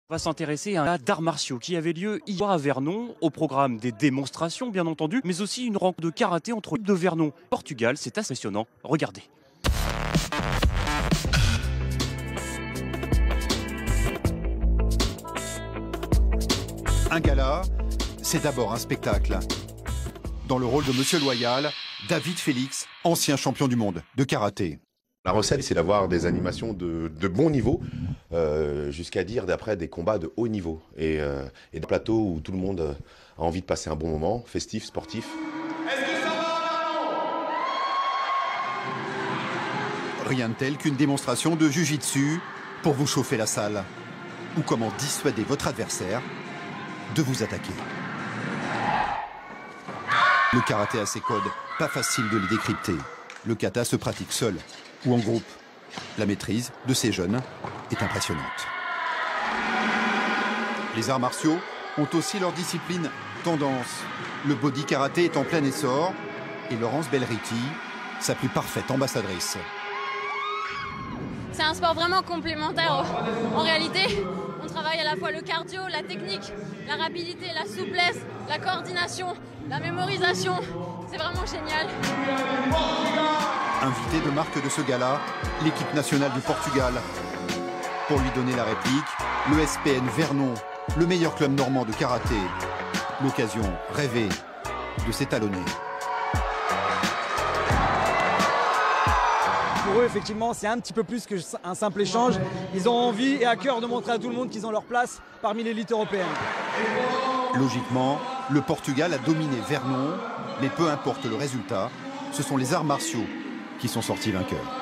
On va s'intéresser à un gala d'arts martiaux qui avait lieu hier à Vernon, au programme des démonstrations bien entendu, mais aussi une rencontre de karaté entre l'équipe de Vernon et Portugal. C'est impressionnant, regardez. Un gala, c'est d'abord un spectacle. Dans le rôle de Monsieur Loyal, David Félix, ancien champion du monde de karaté. La recette, c'est d'avoir des animations de bon niveau, jusqu'à dire d'après des combats de haut niveau. Et des plateaux où tout le monde a envie de passer un bon moment, festif, sportif. Est-ce que ça va, Rien de tel qu'une démonstration de jiu-jitsu pour vous chauffer la salle. Ou comment dissuader votre adversaire de vous attaquer. Le karaté a ses codes, pas facile de les décrypter. Le kata se pratique seul ou en groupe. La maîtrise de ces jeunes est impressionnante. Les arts martiaux ont aussi leur discipline tendance. Le body karaté est en plein essor et Laurence Belriti, sa plus parfaite ambassadrice. C'est un sport vraiment complémentaire. En réalité, on travaille à la fois le cardio, la technique, la rapidité, la souplesse, la coordination, la mémorisation. C'est vraiment génial. Invité de marque de ce gala, l'équipe nationale du Portugal. Pour lui donner la réplique, le SPN Vernon, le meilleur club normand de karaté. L'occasion rêvée de s'étalonner. Pour eux, effectivement, c'est un petit peu plus qu'un simple échange. Ils ont envie et à cœur de montrer à tout le monde qu'ils ont leur place parmi l'élite européenne. Logiquement, le Portugal a dominé Vernon, mais peu importe le résultat, ce sont les arts martiaux qui sont sortis vainqueurs.